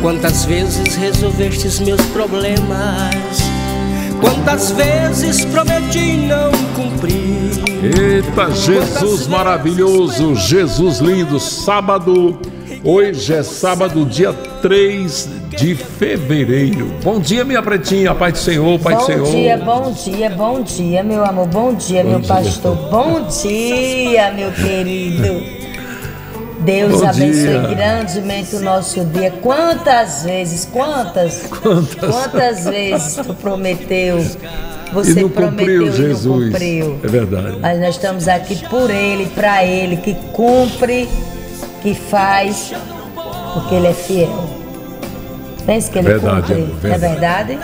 Quantas vezes resolvestes meus problemas, quantas vezes prometi e não cumpri. Eita, Jesus maravilhoso, Jesus lindo. Sábado, hoje é sábado, dia 3 de fevereiro. Bom dia, minha pretinha, Pai do Senhor, Pai do Senhor. Bom dia, meu amor, bom dia, meu pastor. Bom dia, meu querido. Deus abençoe grandemente o nosso dia. Quantas vezes tu prometeu? Você não prometeu cumpriu, Jesus. E não cumpriu. É verdade. Mas nós estamos aqui por Ele, para Ele, que cumpre, que faz, porque Ele é fiel. Pense que Ele verdade, cumpre. amor, verdade. É verdade?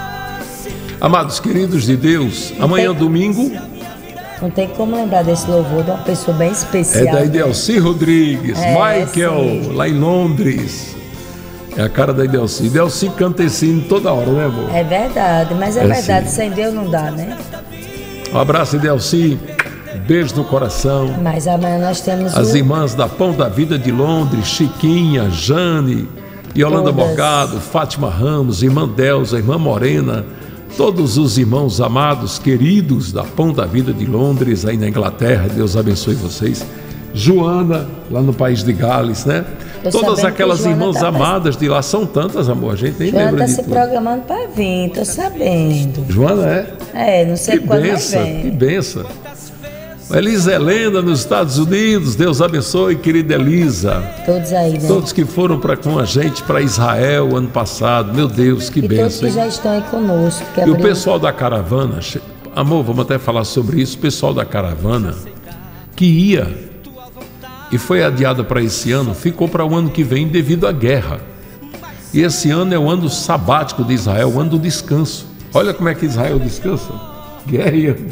Amados queridos de Deus, amanhã domingo... Não tem como lembrar desse louvor de uma pessoa bem especial. É da Idelci Rodrigues, Michael, sim. lá em Londres. É a cara da Idelci. Idelci canta esse hino toda hora, né, amor? É verdade, mas é verdade, sim. sem Deus não dá, né? Um abraço, Idelci. Beijo no coração. Mas amanhã nós temos as irmãs da Pão da Vida de Londres, Chiquinha, Jane, Yolanda Morgado, Fátima Ramos, irmã Delza, irmã Morena, todos os irmãos amados, queridos da Pão da Vida de Londres, aí na Inglaterra, Deus abençoe vocês. Joana, lá no país de Gales, né? Todas aquelas irmãs amadas de lá, são tantas, amor, a gente nem lembra de tudo. Joana está se programando para vir, tô sabendo. Joana não sei quando vai vir. Que benção. Elisa Helena, nos Estados Unidos, Deus abençoe, querida Elisa. Todos aí, né? Todos que foram com a gente para Israel ano passado, meu Deus, que benção. Todos que já estão aí conosco. E o pessoal da caravana, amor, vamos até falar sobre isso, o pessoal da caravana que ia e foi adiado para esse ano, ficou para o ano que vem devido à guerra. E esse ano é o ano sabático de Israel, o ano do descanso. Olha como é que Israel descansa, guerreando.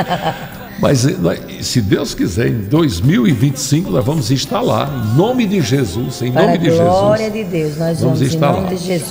Mas se Deus quiser, em 2025 nós vamos estar lá, em nome de Jesus, em nome de Jesus. Para a glória de Deus, nós vamos estar em nome de Jesus.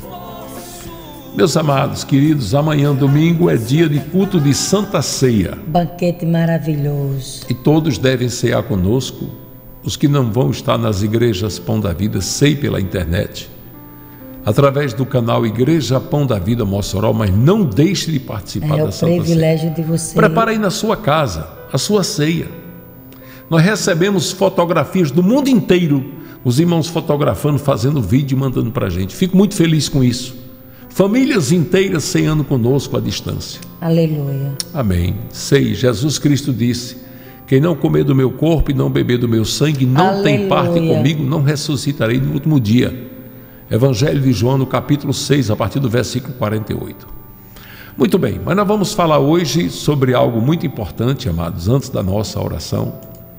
Meus amados, queridos, amanhã domingo é dia de culto de Santa Ceia. Banquete maravilhoso. E todos devem cear conosco. Os que não vão estar nas igrejas Pão da Vida, ceie pela internet, através do canal Igreja Pão da Vida Mossoró, mas não deixe de participar da Santa Ceia. É o privilégio de você. Prepare aí na sua casa a sua ceia. Nós recebemos fotografias do mundo inteiro, os irmãos fotografando, fazendo vídeo e mandando para a gente. Fico muito feliz com isso. Famílias inteiras ceando conosco à distância. Aleluia. Amém. Ceie. Jesus Cristo disse: quem não comer do meu corpo e não beber do meu sangue não tem parte comigo, não ressuscitarei no último dia. Evangelho de João, no capítulo 6, a partir do versículo 48. Muito bem, mas nós vamos falar hoje sobre algo muito importante, amados, antes da nossa oração,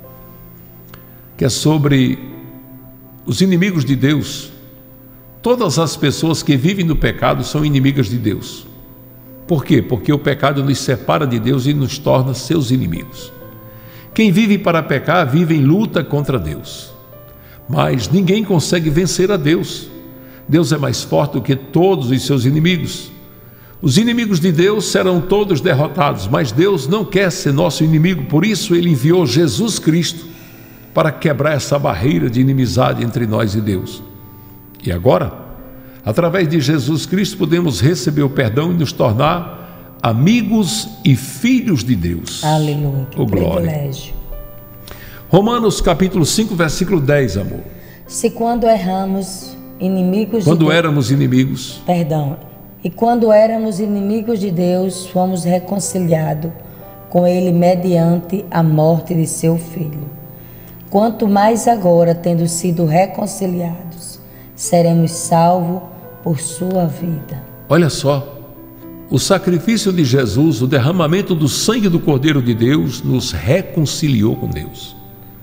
que é sobre os inimigos de Deus. Todas as pessoas que vivem no pecado são inimigas de Deus. Por quê? Porque o pecado nos separa de Deus e nos torna seus inimigos. Quem vive para pecar, vive em luta contra Deus. Mas ninguém consegue vencer a Deus. Deus é mais forte do que todos os seus inimigos. Os inimigos de Deus serão todos derrotados, mas Deus não quer ser nosso inimigo, por isso Ele enviou Jesus Cristo para quebrar essa barreira de inimizade entre nós e Deus. E agora, através de Jesus Cristo, podemos receber o perdão e nos tornar amigos e filhos de Deus. Aleluia, que privilégio. Romanos capítulo 5, versículo 10, amor. Se quando erramos... éramos inimigos. E quando éramos inimigos de Deus, fomos reconciliados com Ele mediante a morte de seu Filho. Quanto mais agora, tendo sido reconciliados, seremos salvos por sua vida. Olha só, o sacrifício de Jesus, o derramamento do sangue do Cordeiro de Deus, nos reconciliou com Deus.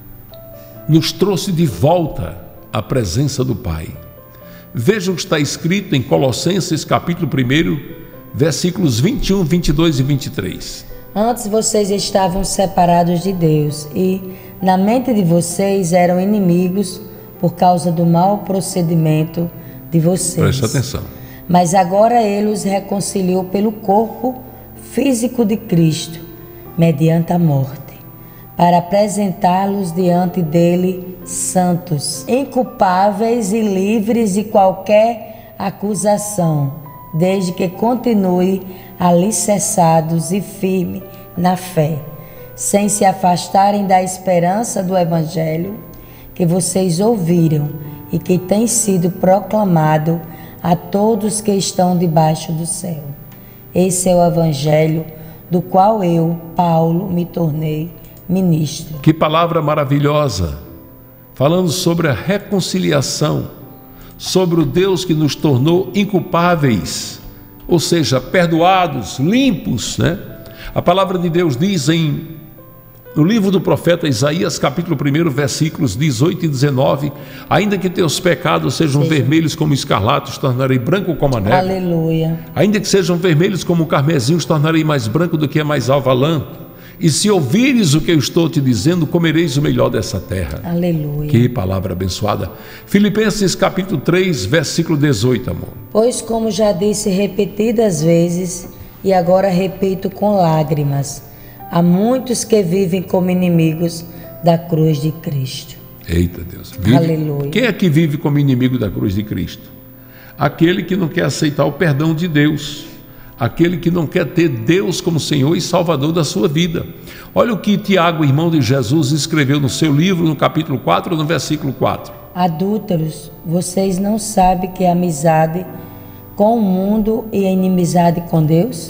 Nos trouxe de volta à presença do Pai. Veja o que está escrito em Colossenses capítulo 1, versículos 21, 22 e 23. Antes vocês estavam separados de Deus e, na mente de vocês, eram inimigos por causa do mau procedimento de vocês. Preste atenção. Mas agora Ele os reconciliou pelo corpo físico de Cristo, mediante a morte, para apresentá-los diante dele santos, inculpáveis e livres de qualquer acusação, desde que continue alicerçados e firmes na fé, sem se afastarem da esperança do Evangelho que vocês ouviram e que tem sido proclamado a todos que estão debaixo do céu. Esse é o Evangelho do qual eu, Paulo, me tornei ministro. Que palavra maravilhosa! Falando sobre a reconciliação, sobre o Deus que nos tornou inculpáveis, ou seja, perdoados, limpos, né? A palavra de Deus diz no livro do profeta Isaías, capítulo 1, versículos 18 e 19: ainda que teus pecados sejam vermelhos como escarlate, os tornarei branco como a neve. Aleluia. Ainda que sejam vermelhos como o carmesim, os tornarei mais branco do que a mais alva lã. E se ouvires o que eu estou te dizendo, comereis o melhor dessa terra. Aleluia. Que palavra abençoada. Filipenses capítulo 3, versículo 18, amor. Pois como já disse repetidas vezes, e agora repito com lágrimas, há muitos que vivem como inimigos da cruz de Cristo. Eita Deus. Aleluia. Quem é que vive como inimigo da cruz de Cristo? Aquele que não quer aceitar o perdão de Deus. Aquele que não quer ter Deus como Senhor e Salvador da sua vida. Olha o que Tiago, irmão de Jesus, escreveu no seu livro, no capítulo 4, no versículo 4. Adúlteros, vocês não sabem que a amizade com o mundo e a inimizade com Deus?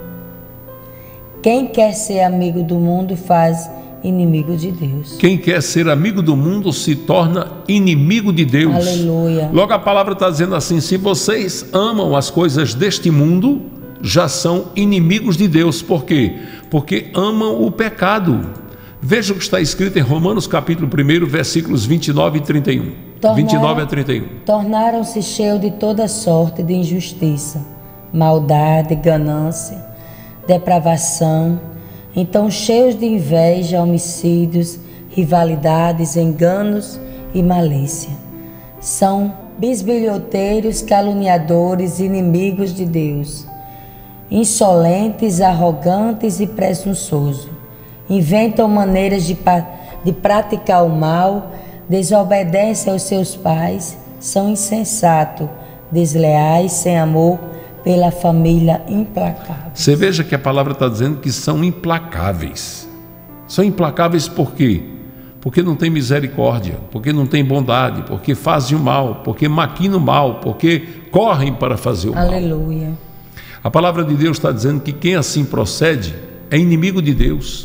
Quem quer ser amigo do mundo faz inimigo de Deus. Quem quer ser amigo do mundo se torna inimigo de Deus. Aleluia. Logo a palavra está dizendo assim: se vocês amam as coisas deste mundo, já são inimigos de Deus. Por quê? Porque amam o pecado. Veja o que está escrito em Romanos capítulo 1, versículos 29 e 31. 29 a 31. Tornaram-se cheios de toda sorte de injustiça, maldade, ganância, depravação. Então cheios de inveja, homicídios, rivalidades, enganos e malícia. São bisbilhoteiros, caluniadores, inimigos de Deus. Insolentes, arrogantes e presunçosos, inventam maneiras de praticar o mal, desobedecem aos seus pais, são insensatos, desleais, sem amor pela família, implacáveis. Você veja que a palavra está dizendo que são implacáveis. São implacáveis por quê? Porque não tem misericórdia, porque não tem bondade, porque fazem o mal, porque maquinam o mal, porque correm para fazer o mal. Aleluia. A palavra de Deus está dizendo que quem assim procede é inimigo de Deus,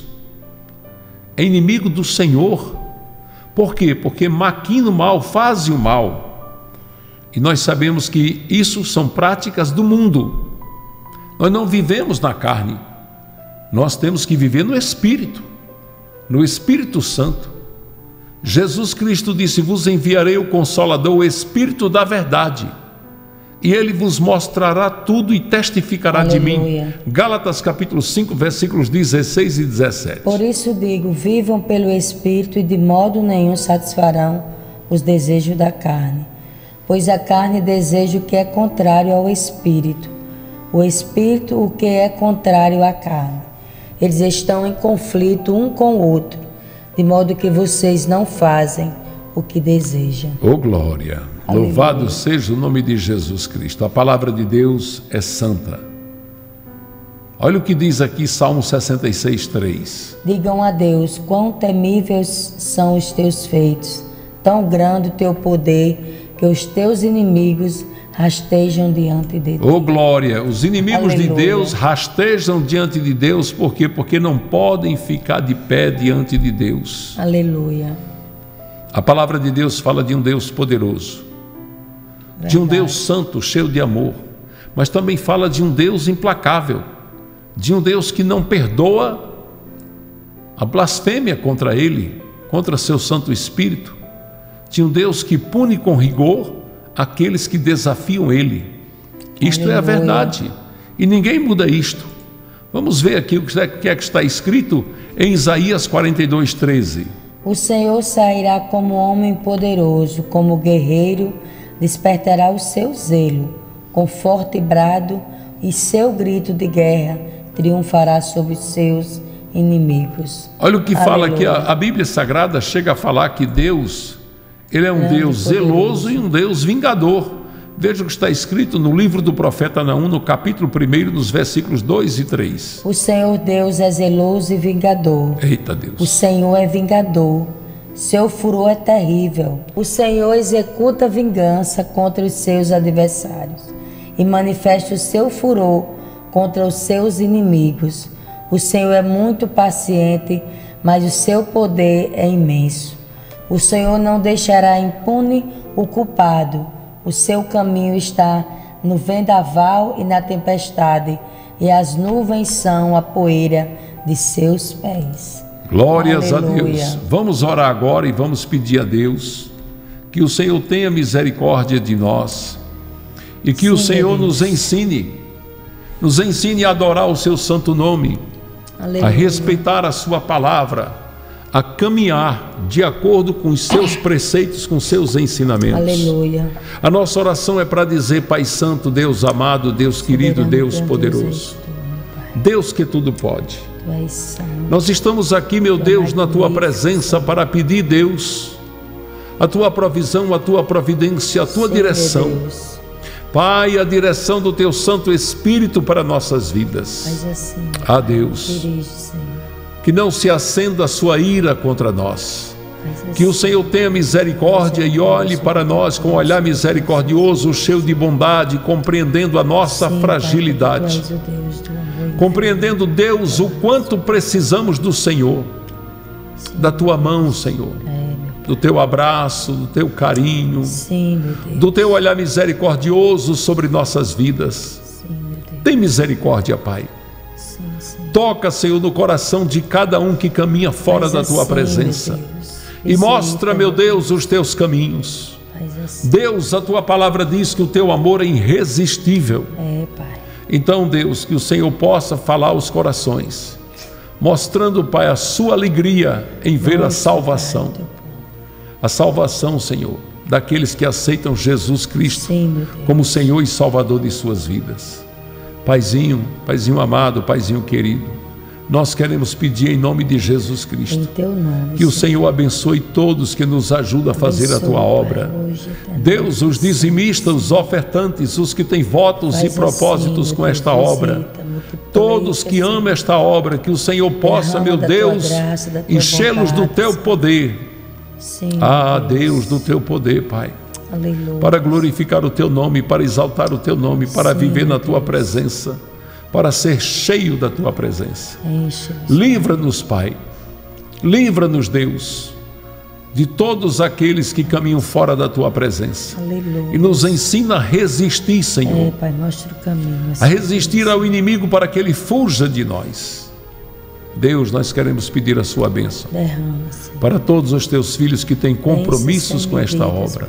é inimigo do Senhor. Por quê? Porque maquina o mal, faz o mal. E nós sabemos que isso são práticas do mundo. Nós não vivemos na carne, nós temos que viver no Espírito, no Espírito Santo. Jesus Cristo disse: vos enviarei o Consolador, o Espírito da verdade, e ele vos mostrará tudo e testificará de mim. Gálatas capítulo 5, versículos 16 e 17. Por isso digo, vivam pelo Espírito e de modo nenhum satisfarão os desejos da carne. Pois a carne deseja o que é contrário ao Espírito, o Espírito o que é contrário à carne. Eles estão em conflito um com o outro, de modo que vocês não fazem o que desejam. Oh glória! Aleluia. Louvado seja o nome de Jesus Cristo. A palavra de Deus é santa. Olha o que diz aqui Salmo 66, 3. Digam a Deus, quão temíveis são os teus feitos, tão grande o teu poder, que os teus inimigos rastejam diante de Deus. Oh glória! Os inimigos Aleluia. de Deus rastejam diante de Deus. Por quê? Porque não podem ficar de pé diante de Deus. Aleluia. A palavra de Deus fala de um Deus poderoso, verdade, de um Deus santo, cheio de amor, mas também fala de um Deus implacável, de um Deus que não perdoa a blasfêmia contra Ele, contra seu Santo Espírito, de um Deus que pune com rigor aqueles que desafiam Ele. Isto Aleluia. É a verdade, e ninguém muda isto. Vamos ver aqui o que é que está escrito em Isaías 42, 13. O Senhor sairá como homem poderoso, como guerreiro, despertará o seu zelo, com forte brado, e seu grito de guerra triunfará sobre os seus inimigos. Olha o que fala aqui, Aleluia. a Bíblia Sagrada chega a falar que Deus, Ele é um Deus zeloso e um Deus vingador. Veja o que está escrito no livro do profeta Naum, no capítulo 1, nos versículos 2 e 3. O Senhor Deus é zeloso e vingador. Eita O Deus! Senhor é vingador. Seu furor é terrível. O Senhor executa vingança contra os seus adversários e manifesta o seu furor contra os seus inimigos. O Senhor é muito paciente, mas o seu poder é imenso. O Senhor não deixará impune o culpado. O seu caminho está no vendaval e na tempestade, e as nuvens são a poeira de seus pés. Glórias Aleluia. a Deus! Vamos orar agora e vamos pedir a Deus que o Senhor tenha misericórdia de nós e que o Senhor nos ensine a adorar o seu santo nome, Aleluia. a respeitar a sua palavra, a caminhar de acordo com os seus preceitos, com seus ensinamentos. Aleluia. A nossa oração é para dizer: Pai Santo, Deus amado, Deus querido, Deus poderoso, Deus que tudo pode. Nós estamos aqui, meu Deus, na Tua presença para pedir, Deus, a Tua provisão, a Tua providência, a Tua direção. Pai, a direção do Teu Santo Espírito para nossas vidas. Ah, Deus, que não se acenda a Sua ira contra nós. Que o Senhor tenha misericórdia e olhe para nós com um olhar misericordioso, cheio de bondade, compreendendo a nossa fragilidade. Compreendendo, Deus, o quanto precisamos do Senhor, da Tua mão, Senhor, do Teu abraço, do Teu carinho, do Teu olhar misericordioso sobre nossas vidas. Tem misericórdia, Pai. Toca, Senhor, no coração de cada um que caminha fora da Tua presença e mostra, meu Deus, os Teus caminhos. Deus, a Tua palavra diz que o Teu amor é irresistível. Então, Deus, que o Senhor possa falar aos corações, mostrando, Pai, a sua alegria em ver a salvação. A salvação, Senhor, daqueles que aceitam Jesus Cristo como Senhor e Salvador de suas vidas. Paizinho, Paizinho amado, Paizinho querido, nós queremos pedir em nome de Jesus Cristo, em Teu nome, que o Senhor abençoe todos que nos ajudam a fazer a Tua obra. Deus, os dizimistas, os ofertantes, os que têm votos e propósitos com esta obra, todos que amam esta obra, que o Senhor possa, meu Deus, enchê-los do Teu poder. Ah, Deus, do Teu poder, Pai, para glorificar o Teu nome, para exaltar o Teu nome, para viver na Tua presença, para ser cheio da Tua presença. Livra-nos, Pai, livra-nos, Deus, de todos aqueles que caminham fora da Tua presença. E nos ensina a resistir, Senhor, Pai, mostra o caminho, a resistir ao inimigo para que ele fuja de nós. Deus, nós queremos pedir a Sua bênção para todos os Teus filhos que têm compromissos com esta obra.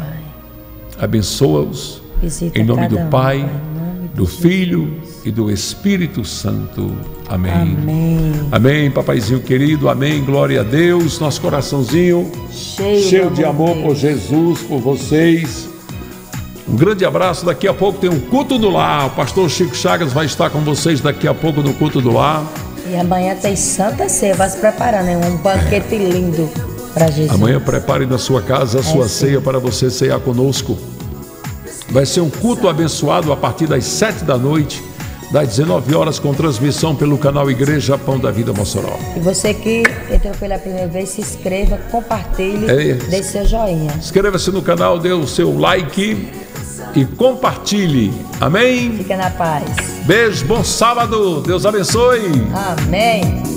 Abençoa-os em nome do Pai, do Filho e do Espírito Santo. Amém. Amém. Amém, papaizinho querido. Amém. Glória a Deus. Nosso coraçãozinho cheio de amor por Jesus, por vocês. Um grande abraço. Daqui a pouco tem um culto do lar. O pastor Chico Chagas vai estar com vocês daqui a pouco no culto do lar. E amanhã tem Santa Ceia. Vai se preparando, hein? Um banquete lindo para Jesus. Amanhã prepare na sua casa a sua ceia para você cear conosco. Vai ser um culto abençoado a partir das 7 da noite, das 19 horas, com transmissão pelo canal Igreja Pão da Vida Mossoró. E você que entrou pela primeira vez, se inscreva, compartilhe, dê seu joinha. Inscreva-se no canal, dê o seu like e compartilhe. Amém? Fica na paz. Beijo, bom sábado. Deus abençoe. Amém.